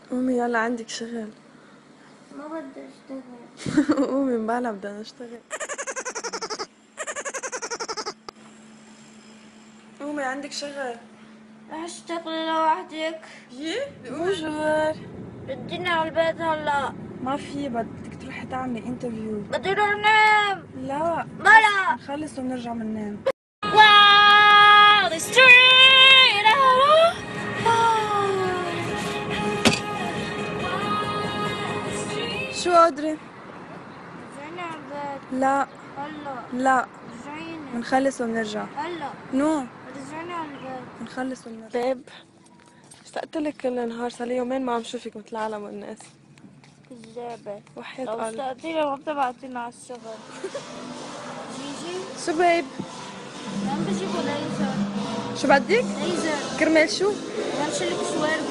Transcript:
قومي يلا عندك شغل. ما بدي اشتغل. قومي مبالها بدنا نشتغل. قومي عندك شغل. رح اشتغلي لوحدك. يي بونجور. رديني على البيت هلا. ما في، بدك تروحي تعملي انترفيو. بدي اروح نام. لا بلا. نخلص ونرجع بننام. واو the street. شو قادرة؟ رجعيني على البيت. لا هلا. لا رجعيني. بنخلص ونرجع. هلا. نو رجعيني على البيت. بنخلص ونرجع. بيب اشتقت لك كل النهار، صار لي يومين ما عم شوفك مثل العالم والناس. كذابة. وحياة لو قلب. اشتقتيني ما بتبعتيني على الشغل. جيجي شو بيب؟ عم بجيبوا ليزر. شو بدك؟ ليزر كرمال شو؟ بمشي لك شوارب.